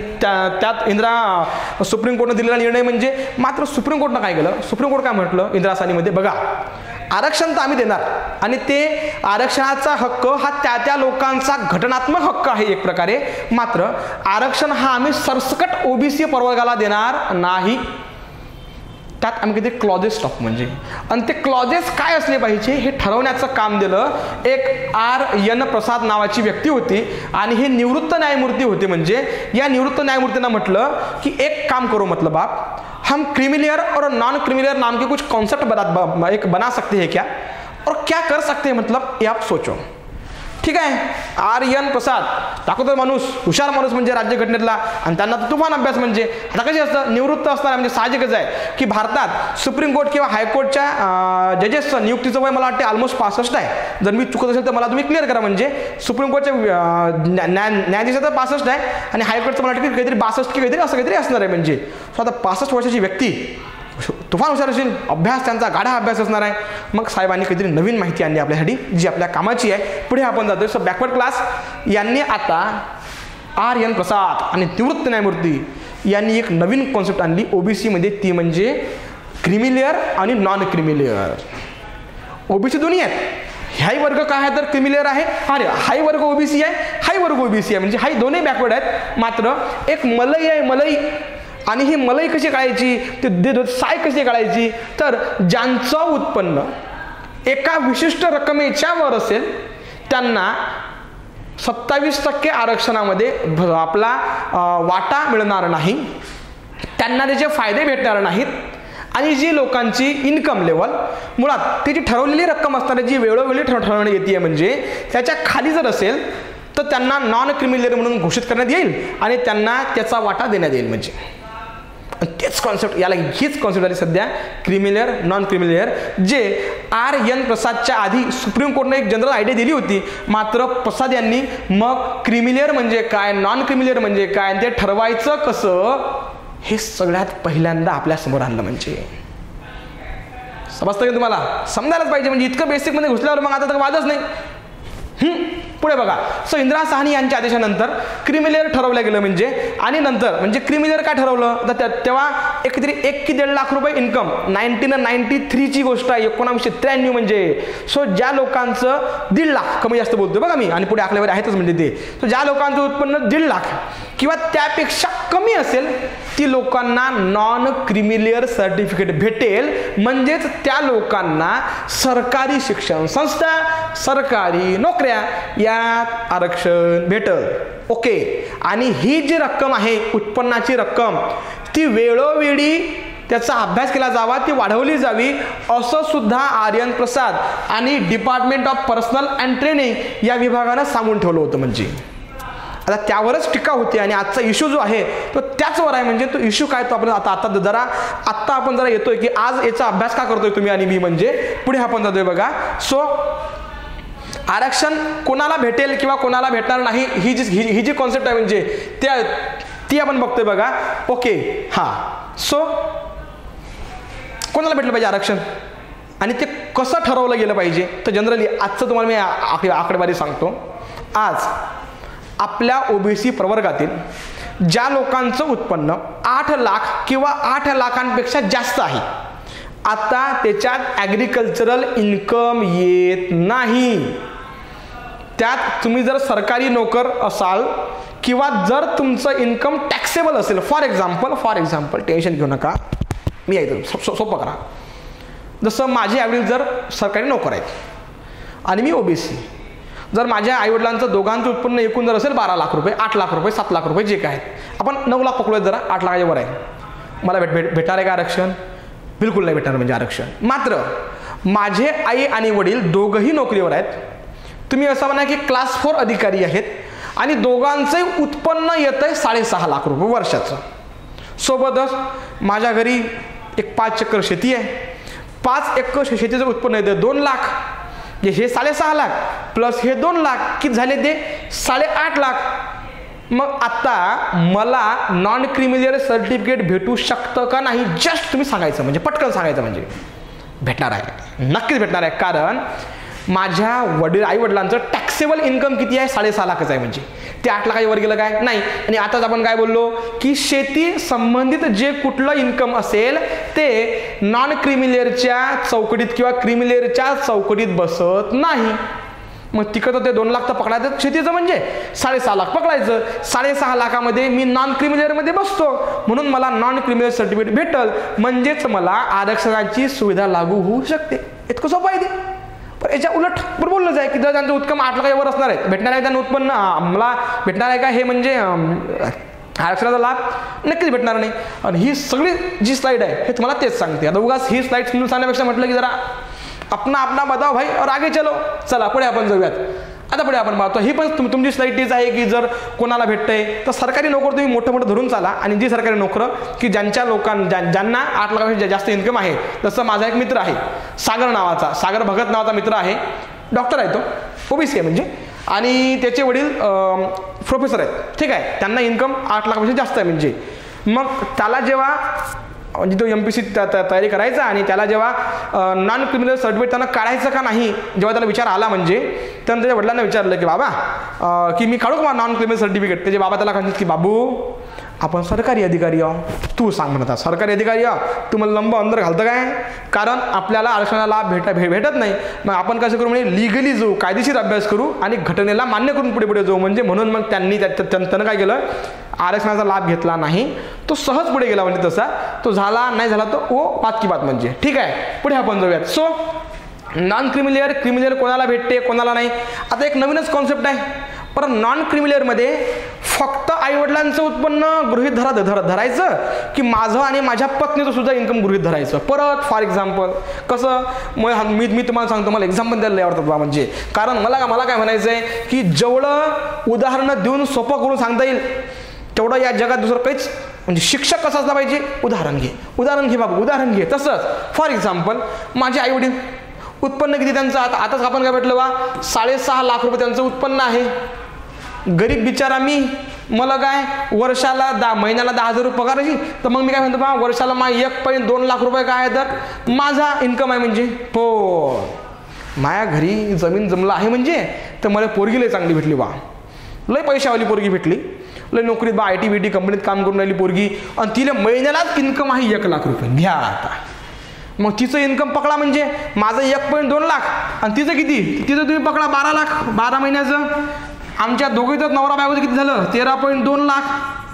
त्यात सुप्रीम कोर्टने दिलेला निर्णय म्हणजे, मात्र सुप्रीम कोर्टनं काय केलं, सुप्रीम कोर्ट काय म्हटलं इंदिरा साहनीमध्ये, बघा आरक्षण तर आम्ही देणार आणि ते आरक्षणाचा हक्क हा त्या लोकांचा घटनात्मक हक्क आहे एक प्रकारे, मात्र आरक्षण हा आम्ही सरसकट ओबीसी प्रवर्गाला देणार नाही. त्यात आम्ही किती क्लॉजेस टाकू म्हणजे, आणि ते क्लॉजेस काय असले पाहिजे हे ठरवण्याचं काम दिलं एक R.N. प्रसाद नावाची व्यक्ती होती. आणि हे निवृत्त न्यायमूर्ती होते. म्हणजे या निवृत्त न्यायमूर्तींना म्हटलं की एक काम करो, मतलब आप हम क्रिमिलियर और नॉन क्रिमिलियर नाम के कुछ कॉन्सेप्ट बना सकते हैं क्या, और क्या कर सकते हैं, मतलब ये आप सोचो. ठीक आहे. R.N. प्रसाद दाखवतो माणूस, हुशार माणूस म्हणजे राज्यघटनेतला, आणि त्यांना तुफान अभ्यास. म्हणजे आता कसे असतं, निवृत्त असणार म्हणजे साहजिकच आहे की भारतात सुप्रीम कोर्ट किंवा हायकोर्टच्या जजेसचं नियुक्तीचं वय मला वाटते ऑलमोस्ट 65 आहे. जर मी चुकत असेल तर मला तुम्ही क्लिअर करा. म्हणजे सुप्रीम कोर्टच्या न्यायाधीशाचं 65 आहे आणि हायकोर्टचं मला वाटतं काहीतरी 62 की काहीतरी असं काहीतरी असणार आहे. म्हणजे आता 65 वर्षाची व्यक्ती तुफान हुशार असेल, अभ्यास त्यांचा गाढा अभ्यास असणार आहे. मग साहेबांनी काहीतरी नवीन माहिती आणली आपल्यासाठी जी आपल्या कामाची आहे. पुढे आपण जातोय. सो बॅकवर्ड क्लास यांनी आता R.N. प्रसाद आणि निवृत्त न्यायमूर्ती यांनी एक नवीन कॉन्सेप्ट आणली ओबीसी मध्ये, ती म्हणजे क्रिमिलियर आणि नॉन क्रिमिलियर. ओबीसी दोन्ही आहेत. हाही वर्ग काय आहे तर क्रिमिलियर आहे, अरे हाही वर्ग ओबीसी आहे, हाही वर्ग ओबीसी आहे. म्हणजे हाही दोन्ही बॅकवर्ड आहेत. मात्र एक मलई आहे, मलई. आणि ही मलई कशी काढायची, ते साय कशी काढायची, तर ज्यांचं उत्पन्न एका विशिष्ट रकमेच्या वर असेल त्यांना 27% आरक्षणामध्ये आपला वाटा मिळणार नाही, त्यांना त्याचे फायदे भेटणार नाहीत. आणि जी लोकांची इन्कम लेवल मुळात त्याची ठरवलेली रक्कम असणार आहे, जी वेळोवेळी ठरवण्यात येते, म्हणजे त्याच्या खाली जर असेल तर त्यांना नॉन क्रिमिलियर म्हणून घोषित करण्यात येईल आणि त्यांना त्याचा वाटा देण्यात येईल. म्हणजे तेच कॉन्सेप्ट, याला हीच कॉन्सेप्ट आली सध्या, क्रिमिलियर नॉन क्रिमिलियर, जे R.N. प्रसादच्या आधी सुप्रीम कोर्टने एक जनरल आयडिया दिली होती. मात्र प्रसाद यांनी मग क्रिमिलियर म्हणजे काय, नॉन क्रिमिलियर म्हणजे काय, ते ठरवायचं कसं, हे सगळ्यात पहिल्यांदा आपल्या समोर आणलं. म्हणजे समजतं की तुम्हाला, समजायलाच पाहिजे. म्हणजे इतकं बेसिक मध्ये घुसल्यावर मग आता तर वादच नाही. पुढे बघा. सो इंदिरा साहनी यांच्या आदेशानंतर क्रिमिलियर ठरवलं गेलं. म्हणजे आणि नंतर म्हणजे क्रिमिलियर काय ठरवलं तर तेव्हा एकतरी 1 की 1.5 लाख रुपये इन्कम, 1993 ची गोष्ट आहे, 1993 म्हणजे. सो ज्या लोकांचं 1.5 लाख, कमी जास्त बोलतोय बघा मी, आणि पुढे आकडेवारी आहेतच म्हणजे ते. सो ज्या लोकांचं उत्पन्न 1.5 लाख किंवा त्यापेक्षा कमी असेल ती लोकांना नॉन क्रिमिलियर सर्टिफिकेट भेटेल. म्हणजेच त्या लोकांना सरकारी शिक्षण संस्था, सरकारी नोकऱ्या यात आरक्षण भेटल. ओके. आणि ही जी रक्कम आहे उत्पन्नाची रक्कम, ती वेळोवेळी त्याचा अभ्यास केला जावा, ती वाढवली जावी, असं सुद्धा R.N. प्रसाद आणि department of personnel and training या विभागानं सांगून ठेवलं होतं. म्हणजे आता त्यावरच टीका होती आणि आजचा इश्यू जो आहे तो त्याचवर आहे. म्हणजे तो इश्यू काय तो आपण आता आपण जरा येतोय की आज याचा अभ्यास का करतोय तुम्ही आणि मी. म्हणजे पुढे आपण जातोय बघा. सो आरक्षण कोणाला भेटेल किंवा कोणाला भेटणार नाही ही जी कॉन्सेप्ट आहे म्हणजे ती आपण बघतोय बघा. ओके. हा. सो कोणाला भेटलं पाहिजे आरक्षण आणि ते कसं ठरवलं गेलं पाहिजे, तर जनरली आजचं तुम्हाला मी आकडेवारी सांगतो. आज आपल्या ओबीसी प्रवर्गातील ज्या लोकांचं उत्पन्न 8 लाख किंवा 8 लाखांपेक्षा जास्त आहे, आता त्याच्यात ॲग्रिकल्चरल इन्कम येत नाही. त्यात तुम्ही जर सरकारी नोकर असाल किंवा जर तुमचं इन्कम टॅक्सेबल असेल, फॉर एक्झाम्पल टेन्शन घेऊ नका, मी ऐकतो सोपं करा. जसं माझे ॲव्हरेज जर सरकारी नोकर आहेत आणि मी ओबीसी, जर माझ्या आईवडिलांचं दोघांचं उत्पन्न एकूण जर असेल 12 लाख रुपये, 8 लाख रुपये, 7 लाख रुपये जे काय आहेत, आपण 9 लाख पकडूयात, जरा 8 लाखाच्या वर आहे, मला भेटणार आहे का आरक्षण? बिलकुल नाही भेटणार म्हणजे आरक्षण. मात्र माझे आई आणि वडील दोघंही नोकरीवर आहेत, तुम्ही असं म्हणा की क्लास 4 अधिकारी आहेत आणि दोघांचंही उत्पन्न येतं आहे 6.5 लाख रुपये वर्षाचं. सोबतच माझ्या घरी एक 5 एकर शेती आहे, 5 एकर शेतीचं उत्पन्न येतं 2 लाख, हे 6.5 लाख प्लस हे 2 लाख किती झाले ते 8.5 लाख. मग आता मला नॉन क्रिमिलियर सर्टिफिकेट भेटू शकतं का नाही, जस्ट तुम्ही सांगायचं, म्हणजे पटकन सांगायचं, म्हणजे भेटणार आहे, नक्कीच भेटणार आहे. कारण माझ्या आई वडिलांचं टॅक्सेबल इन्कम किती आहे? 6.5 लाखच आहे, म्हणजे ते 8 लाखाच्या वर गेलं काय नाही. आणि आताच आपण काय बोललो की शेती संबंधित जे कुठलं इन्कम असेल ते नॉन क्रिमिलियरच्या चौकटीत किंवा क्रिमिलियरच्या चौकटीत बसत नाही. मग तिकडं ते 2 लाख तर पकडायचं शेतीचं, म्हणजे 6.5 लाख पकडायचं. 6.5 लाखामध्ये मी नॉन क्रिमिलियरमध्ये बसतो, म्हणून मला नॉन क्रिमिलियर सर्टिफिकेट भेटल, म्हणजेच मला आरक्षणाची सुविधा लागू होऊ शकते. इतकं सोपं आहे ते. पण याच्या उलट बोललं जाय की जर त्यांचं उत्पन्न 8 लाखाच्या वर असणार आहे, भेटणार आहे त्यांना उत्पन्न, मला भेटणार आहे का हे म्हणजे आरक्षणाचा लाभ? नक्कीच भेटणार नाही. आणि ही सगळी जी स्लाईड आहे हे तुम्हाला तेच सांगते. आता उगाच ही स्लाईड समजून सांगण्यापेक्षा म्हटलं की जरा अपना बताओ भाई और आगे चलो. चला पुढे आपण जाऊयात. आता पुढे आपण पाहतो, ही पण तुमची स्लाईड तीच आहे की जर कोणाला भेटतंय तर सरकारी नोकर तुम्ही मोठं मोठं धरून चाला, आणि जी सरकारी नोकरं की ज्यांच्या ज्यांना 8 लाखापेक्षा जास्त इन्कम आहे, तसं माझा एक मित्र आहे सागर भगत नावाचा मित्र आहे, डॉक्टर आहे तो, ओबीसी आहे म्हणजे, आणि त्याचे वडील प्रोफेसर आहेत, ठीक आहे, त्यांना इन्कम 8 लाखापेक्षा जास्त आहे. म्हणजे मग त्याला जेव्हा म्हणजे तो MPSC तयारी करायचा आणि त्याला जेव्हा नॉन क्रिमिनल सर्टिफिकेट त्यांना काढायचं का नाही जेव्हा त्याला विचार आला, म्हणजे त्यानं त्याच्या वडिलांना विचारलं की बाबा की मी काढू का नॉन क्रिमिनल सर्टिफिकेट? त्याचे बाबा त्याला सांगितलं की बाबू आपण सरकारी अधिकारी आहो, तू सांग म्हणता सरकारी अधिकारी आहो, तू मला लंब अंदर घालतं काय? कारण आपल्याला आरक्षणाला लाभ भेटत नाही. मग आपण कसं करू, म्हणजे लिगली जाऊ, कायदेशीर अभ्यास करू आणि घटनेला मान्य करून पुढे पुढे जाऊ. म्हणजे म्हणून मग त्यानं काय केलं, आरक्षणाचा लाभ घेतला नाही, तो सहज पुढे गेला. म्हणजे तसा तो झाला नाही झाला तो ओ बात की बात. म्हणजे ठीक आहे, पुढे आपण जाऊयात. सो नॉन क्रिमिलियर कोणाला भेटते कोणाला नाही. आता एक नवीनच कॉन्सेप्ट आहे, पण नॉन क्रिमिलियरमध्ये फक्त आईवडिलांचं उत्पन्न गृहीत धरायचं की माझं आणि माझ्या पत्नीचं सुद्धा इन्कम गृहीत धरायचं. परत फॉर एक्झाम्पल कसं, मी तुम्हाला सांगतो, मला एक्झाम्पल द्यायला आवडतात बा, म्हणजे कारण मला काय म्हणायचं आहे की जेवढं उदाहरणं देऊन सोपं करून सांगता येईल तेवढं या जगात दुसरं काहीच, म्हणजे शिक्षक कसं असला पाहिजे, उदाहरण घे बाबू, उदाहरण घे. तसंच फॉर एक्झाम्पल माझे आईवडील उत्पन्न किती त्यांचं, आताच आपण काय भेटलं बा 6.5 लाख रुपये त्यांचं उत्पन्न आहे. गरीब बिचारा मला काय वर्षाला महिन्याला 10,000 रुपये पगार अशी, तर मग मी काय म्हणतो बा वर्षाला 1.2 लाख रुपये काय आहे, तर माझा इन्कम आहे. म्हणजे हो माझ्या घरी जमीन जमलं आहे, म्हणजे तर मला पोरगी लय चांगली भेटली बा, लय पैशावाली पोरगी भेटली, लय नोकरीत बा IT कंपनीत काम करून राहिली पोरगी, आणि तिला महिन्यालाच इन्कम आहे 1 लाख रुपये. घ्या आता मग तिचं इन्कम पकडा, म्हणजे माझं 1.2 लाख आणि तिचं किती, तिचं तुम्ही पकडा 12 लाख 12 महिन्याचं. आमच्या दोघीचं नवरा बायकोचं किती झालं, 13.2 लाख.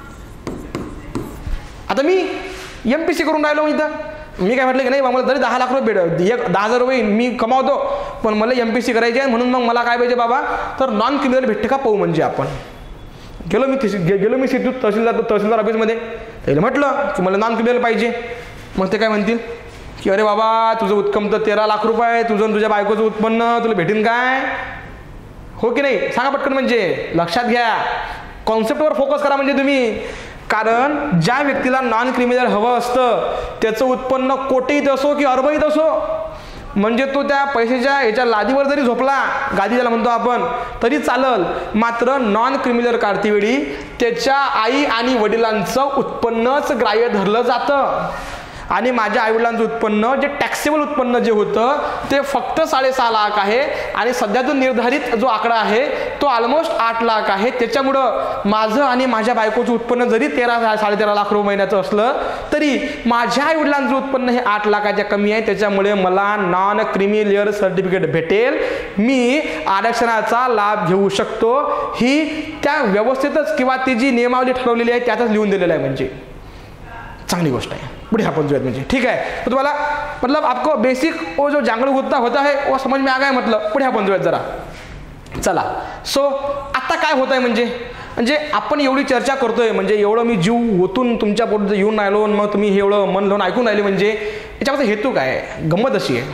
आता मी MPSC करून राहिलो, इथं मी काय म्हटलं की नाही मला तरी 10 लाख रुपये भेट 10,000 रुपये मी कमावतो, पण मला MPSC करायची आहे, म्हणून मग मला काय पाहिजे बाबा, तर नॉन क्रिमिनल भेटते का पाहू. म्हणजे आपण गेलो मी तहसीलदार ऑफिसमध्ये, त्याला म्हटलं की मला नॉन क्रिमिनल पाहिजे. मग ते काय म्हणतील की अरे बाबा तुझं उत्पन्न तर 13 लाख रुपये आहे, तुझं तुझ्या बायकोचं उत्पन्न तुला भेटेन काय, हो की नाही, सांगा पटकन. म्हणजे लक्षात घ्या, कॉन्सेप्टवर फोकस करा म्हणजे तुम्ही. कारण ज्या व्यक्तीला नॉन क्रिमिनल हवं असतं त्याचं उत्पन्न कोटीत असो की अरबईत असो, म्हणजे तो त्या पैशाच्या याच्या लादीवर जरी झोपला, गादी ज्याला म्हणतो आपण, तरी चालल. मात्र नॉन क्रिमिनल काढतेवेळी त्याच्या आई आणि वडिलांचं उत्पन्नच ग्राह्य धरलं जातं. आणि माझ्या आईवडिलांचं उत्पन्न जे टॅक्सेबल उत्पन्न जे होतं ते फक्त 6.5 लाख आहे, आणि सध्या जो निर्धारित जो आकडा आहे तो ऑलमोस्ट 8 लाख आहे. त्याच्यामुळं माझं आणि माझ्या बायकोचं उत्पन्न जरी 13-13.5 लाख रुपये महिन्याचं असलं तरी माझ्या आईवडिलांचं उत्पन्न हे 8 लाखाच्या कमी आहे. त्याच्यामुळे मला नॉन क्रिमिलियर सर्टिफिकेट भेटेल, मी आरक्षणाचा लाभ घेऊ शकतो. ही त्या व्यवस्थेतच किंवा ती जी नियमावली ठरवलेली आहे त्यातच लिहून दिलेलं आहे. म्हणजे चांगली गोष्ट आहे. पुढे आपण जाऊयात. म्हणजे ठीक है, तो तुम्हाला मतलब आपको बेसिक वो जो जांगड़ होता है वो समझ में आ गया. मतलब पुढे आपण जाऊयात जरा. चला, सो आता काय होत आहे म्हणजे आपण एवढी चर्चा करतोय, म्हणजे एवढं मी जीव ओतून तुमच्या पुढे येऊन राहिलो, मग तुम्ही एवढं मन लावून ऐकून राहिले, म्हणजे याच्यामध्ये हेतू काय आहे? गंमत अशी आहे,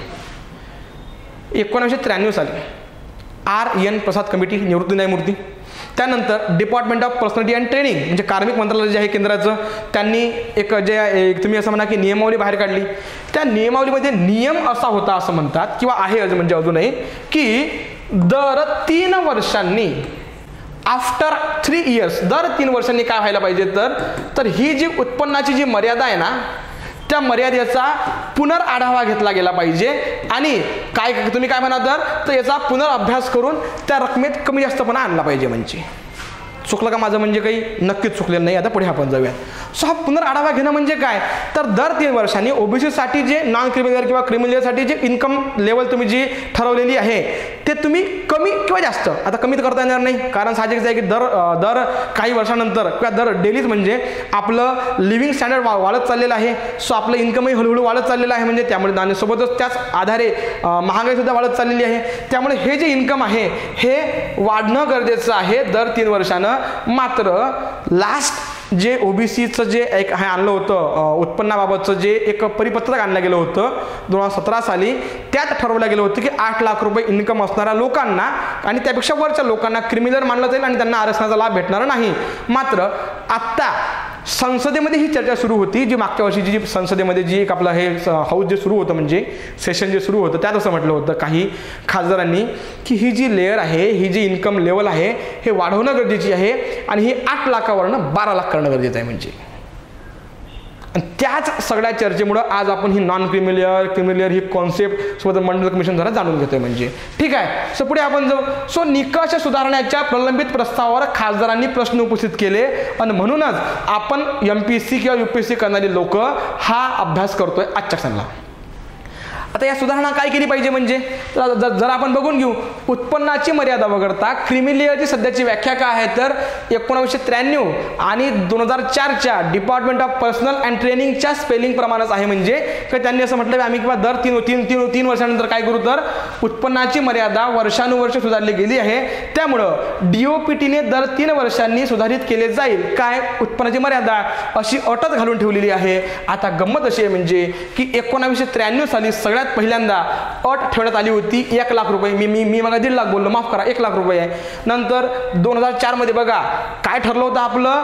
1993 साली RN प्रसाद कमिटी, निवृत्ती न्यायमूर्ती, त्यानंतर department of personality and training म्हणजे कार्मिक मंत्रालय जे आहे केंद्राचं, त्यांनी एक जे तुम्ही असं म्हणा की नियमावली बाहेर काढली. त्या नियमावलीमध्ये नियम असा होता असं म्हणतात किंवा आहे म्हणजे अजूनही, की दर 3 वर्षांनी, आफ्टर 3 इयर्स, दर 3 वर्षांनी काय व्हायला पाहिजे तर ही जी उत्पन्नाची जी मर्यादा आहे ना, त्या मर्यादेचा पुनर्आढावा घेतला गेला पाहिजे आणि काय तुम्ही काय म्हणा तर याचा पुनर्अभ्यास करून त्या रकमेत कमी जास्तपणा आणला पाहिजे. म्हणजे चुकलं का माझं? म्हणजे काही नक्कीच चुकलेलं नाही. आता पुढे आपण जाऊया. सो हा पुनर्आढावा घेणं म्हणजे काय तर दर 3 वर्षांनी ओबीसीसाठी जे नॉन क्रिमिनल किंवा क्रिमिनलसाठी जे इन्कम लेवल तुम्ही जी ठरवलेली आहे ते तुम्ही कमी किंवा जास्त, आता कमी तर करता येणार नाही कारण साहजिकच आहे की दर काही वर्षानंतर किंवा दर डेलीच म्हणजे आपलं लिव्हिंग स्टँडर्ड वाढत चाललेलं आहे. सो आपलं इन्कमही हळूहळू वाढत चाललेलं आहे, म्हणजे त्यामुळे आणि सोबतच त्याच आधारे महागाईसुद्धा वाढत चाललेली आहे. त्यामुळे हे जे इन्कम आहे हे वाढणं गरजेचं आहे दर 3 वर्षानं. मात्र लास्ट जे ओबीसीचं जे एक हे आणलं होतं उत्पन्नाबाबतचं जे एक परिपत्रक आणलं गेलं होतं 2017 साली, त्यात ठरवलं गेलं होतं की 8 लाख रुपये इन्कम असणाऱ्या लोकांना आणि त्यापेक्षा वरच्या लोकांना क्रिमिनल मानलं जाईल आणि त्यांना आरक्षणाचा लाभ भेटणार नाही. मात्र आत्ता संसदेमध्ये ही चर्चा सुरू होती, जी मागच्या वर्षीची जी संसदेमध्ये जी एक आपलं हे हाऊस जे सुरू होतं म्हणजे सेशन जे सुरू होतं, त्यात असं म्हटलं होतं काही खासदारांनी की ही जी लेअर आहे, ही जी इन्कम लेवल आहे हे वाढवणं गरजेची आहे आणि ही 8 लाखावरनं 12 लाख करणं गरजेचं आहे. म्हणजे त्याच सगळ्या चर्चेमुळे आज आपण ही नॉन क्रिमिनल ही कॉन्सेप्ट सोबत मंडल कमिशन द्वारा जाणून घेतोय. म्हणजे ठीक आहे. सो पुढे आपण जाऊ. सो निकष सुधारण्याच्या प्रलंबित प्रस्तावावर खासदारांनी प्रश्न उपस्थित केले आणि म्हणूनच आपण MPSC किंवा UPSC करणारी लोक हा अभ्यास करतोय आजच्या क्षणाला. आता या सुधारणा काय केली पाहिजे म्हणजे जर आपण बघून घेऊ, उत्पन्नाची मर्यादा वगळता क्रिमिनलची सध्याची व्याख्या काय आहे तर 1993 आणि 2004च्या डिपार्टमेंट ऑफ पर्सनल अँड ट्रेनिंगच्या स्पेलिंग प्रमाणेच आहे. म्हणजे की त्यांनी असं म्हटलं की आम्ही किंवा दर 3 वर्षानंतर काय करू तर उत्पन्नाची मर्यादा वर्षानुवर्ष सुधारली गेली आहे. त्यामुळं DOPTने दर 3 वर्षांनी सुधारित केले जाईल काय उत्पन्नाची मर्यादा अशी अटच घालून ठेवलेली आहे. आता गंमत अशी आहे म्हणजे की 1993 साली सगळ्यात पहिल्यांदा अट ठेवण्यात आली होती 1 लाख रुपये. मी मग 1.5 लाख बोललो, माफ करा, 1 लाख रुपये आहे. नंतर 2004 मध्ये बघा काय ठरलं होतं आपलं,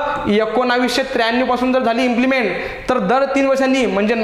1993 पासून जर झाली इम्प्लिमेंट तर दर 3 वर्षांनी म्हणजे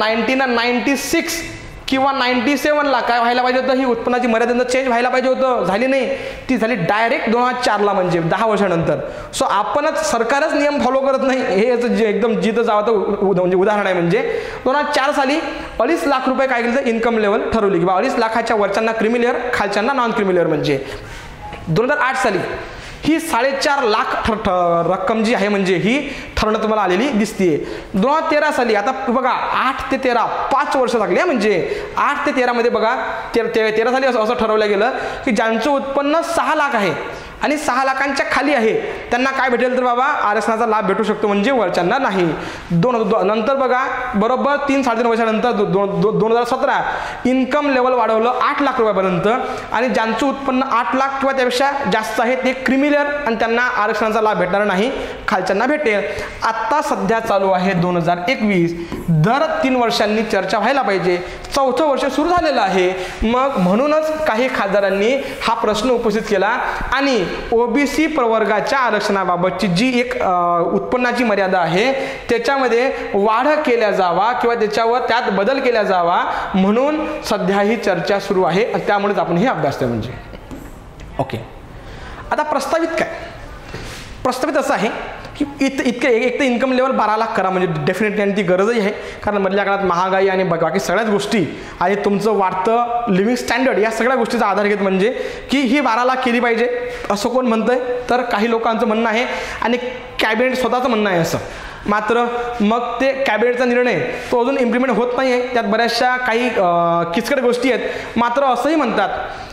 1996 किंवा 97ला काय व्हायला पाहिजे होतं, ही उत्पन्नाची मर्यादा चेंज व्हायला पाहिजे होतं, झाली नाही. ती झाली डायरेक्ट 2004ला म्हणजे 10 वर्षानंतर. सो आपणच सरकारच नियम फॉलो करत नाही, हे जे एकदम जिथं जावं म्हणजे उदाहरण आहे. म्हणजे 2004 साली 2.5 लाख रुपये काय केलं तर इन्कम लेवल ठरवली किंवा 2.5 लाखाच्या वरच्यांना क्रिमिनल, खालच्यांना नॉन क्रिमिनल. म्हणजे 2008 साली ही 4.5 लाख रक्कम जी आहे म्हणजे ही ठरवण्यात तुम्हाला आलेली दिसतीये. 2013 साली आता बघा 8 ते 13 5 वर्ष लागली. म्हणजे 8 ते 13 मध्ये बघा 13 साली असं ठरवलं गेलं की ज्यांचं उत्पन्न 6 लाख आहे आणि 6 लाखांच्या खाली आहे त्यांना काय भेटेल तर बाबा आरक्षणाचा लाभ भेटू शकतो, म्हणजे वरच्यांना नाही. नंतर बघा बरोबर 3-3.5 वर्षानंतर 2017 इन्कम लेवल वाढवलं 8 लाख रुपयापर्यंत आणि ज्यांचं उत्पन्न 8 लाख किंवा त्यापेक्षा जास्त आहे ते क्रिमिनल आणि त्यांना आरक्षणाचा लाभ भेटणार नाही, खालच्यांना भेटेल. आत्ता सध्या चालू आहे 2021, दर 3 वर्षांनी चर्चा व्हायला पाहिजे. 4थं वर्ष सुरू झालेलं आहे. मग म्हणूनच काही खासदारांनी हा प्रश्न उपस्थित केला आणि ओबीसी प्रवर्गाच्या आरक्षणाबाबतची जी एक उत्पन्नाची मर्यादा आहे त्याच्यामध्ये वाढ केल्या जावा किंवा त्यात बदल केला जावा म्हणून सध्या ही चर्चा सुरू आहे. त्यामुळेच आपण हे अभ्यासतोय. म्हणजे ओके. आता प्रस्तावित काय, प्रस्तावित असं आहे की एक तर इन्कम लेवल 12 लाख करा, म्हणजे डेफिनेटली आणि ती गरजही आहे कारण मधल्या काळात महागाई आणि बाकी सगळ्याच गोष्टी आणि तुमचं वाढतं लिव्हिंग स्टँडर्ड या सगळ्या गोष्टीचा आधार घेत म्हणजे की ही 12 लाख केली पाहिजे असं कोण म्हणतंय तर काही लोकांचं म्हणणं आहे आणि कॅबिनेट स्वतःचं म्हणणं आहे असं. मात्र मग ते कॅबिनेटचा निर्णय तो अजून इम्प्लिमेंट होत नाही आहे, त्यात बऱ्याचशा काही किचकट गोष्टी आहेत. मात्र असंही म्हणतात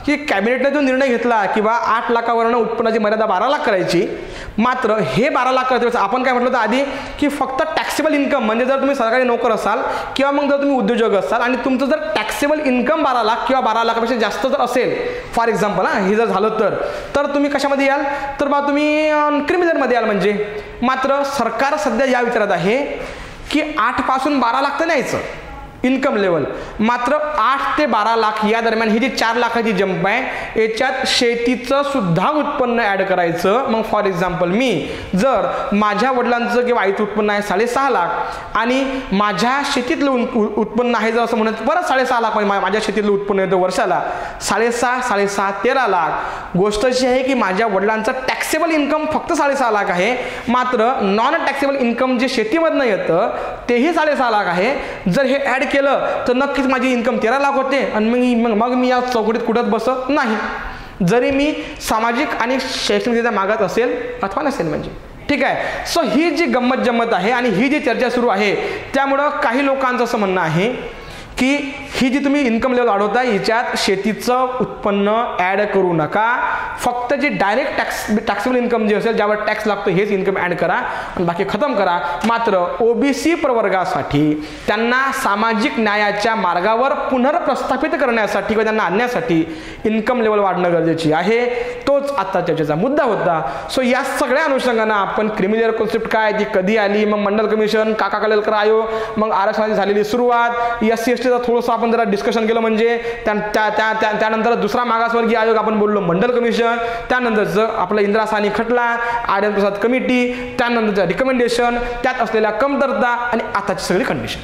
की कॅबिनेटने जो निर्णय घेतला की बा 8 लाखावरनं उत्पन्नाची मर्यादा 12 लाख करायची, मात्र हे 12 लाख करते आपण काय म्हटलं होतं आधी की फक्त टॅक्सेबल इन्कम म्हणजे जर तुम्ही सरकारी नोकर असाल किंवा मग जर तुम्ही उद्योजक असाल आणि तुमचं जर टॅक्सेबल इन्कम 12 लाख किंवा 12 लाखापेक्षा जास्त जर असेल फॉर एक्झाम्पल हे जर झालं तर तुम्ही कशामध्ये याल, तर बा तुम्ही क्रिमिनलमध्ये याल म्हणजे. मात्र सरकार सध्या या विचारात आहे की 8 पासून 12 लाख तर न्यायचं इन्कम लेवल, मात्र 8 ते 12 लाख या दरम्यान ही जी 4 लाखाची जंप आहे याच्यात शेतीचं सुद्धा उत्पन्न ॲड करायचं. मग फॉर एक्झाम्पल मी जर माझ्या वडिलांचं किंवा आईचं उत्पन्न आहे 6.5 लाख आणि माझ्या शेतीतलं उत्पन्न आहे जर असं म्हणत परत 6.5 लाख म्हणजे माझ्या शेतीतलं उत्पन्न येतं वर्षाला 6.5 13 लाख. गोष्ट अशी आहे की माझ्या वडिलांचं टॅक्सेबल इन्कम फक्त 6.5 लाख आहे, मात्र नॉन टॅक्सेबल इन्कम जे शेतीमधनं येतं तेही 6.5 लाख आहे. जर हे ॲड केलं तर नक्कीच माझी इन्कम 13 लाख होते आणि मग मी या चौकटीत कुठंच बसत नाही, जरी मी सामाजिक आणि शैक्षणिकरित्या मागत असेल अथवा नसेल म्हणजे. ठीक आहे. सो ही जी गंमत जम्मत आहे आणि ही जी चर्चा सुरू आहे त्यामुळं काही लोकांचं असं म्हणणं आहे की ही जी तुम्ही इन्कम लेवल वाढवता याच्यात शेतीचं उत्पन्न ॲड करू नका, फक्त जे डायरेक्ट टॅक्सेबल इन्कम जे असेल ज्यावर टॅक्स लागतो हेच इन्कम ॲड करा आणि बाकी खतम करा. मात्र ओबीसी प्रवर्गासाठी त्यांना सामाजिक न्यायाच्या मार्गावर पुनर्प्रस्थापित करण्यासाठी किंवा त्यांना आणण्यासाठी इन्कम लेवल वाढणं गरजेची आहे. तोच आता चर्चेचा मुद्दा होता. सो या सगळ्या अनुषंगानं आपण क्रिमिलेअर कॉन्सेप्ट काय ती कधी आली, मग मंडल कमिशन, काका कलेलकर आयोग, मग आरक्षणाची झालेली सुरुवात, SC STचं थोडंसं आपण जरा डिस्कशन केलं म्हणजे त्यानंतर दुसरा मागासवर्गीय आयोग आपण बोललो मंडल कमिशन, त्यानंतरचं आपलं इंदिरा साहनी खटला, आर्यन प्रसाद कमिटी, त्यानंतरचं रिकमेंडेशन, त्यात असलेल्या कमतरता आणि आताची सगळी कंडिशन.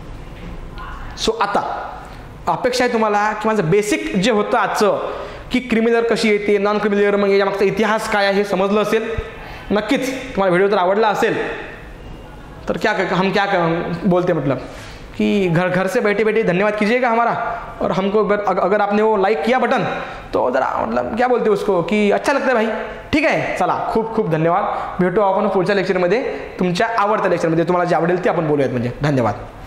सो आता अपेक्षा आहे तुम्हाला की माझं बेसिक जे होतं आजचं की क्रिमिलेअर कशी येते, नॉन क्रिमिलेअर मग याच्या मागचा इतिहास काय आहे हे समजलं असेल. नक्कीच तुम्हाला व्हिडिओ जर आवडला असेल तर हम क्या बोलते मतलब कि घर से बैठे बैठे धन्यवाद कीजिएगा हमारा, और हमको अगर आपने वो लाइक किया बटन तो जरा मतलब क्या बोलते उसको की अच्छा लगता है भाई. ठीक आहे, चला खूप खूप धन्यवाद. भेटू आपण पुढच्या लेक्चरमध्ये, तुमच्या आवडत्या लेक्चरमध्ये, तुम्हाला जे आवडेल ते आपण बोलूयात म्हणजे. धन्यवाद.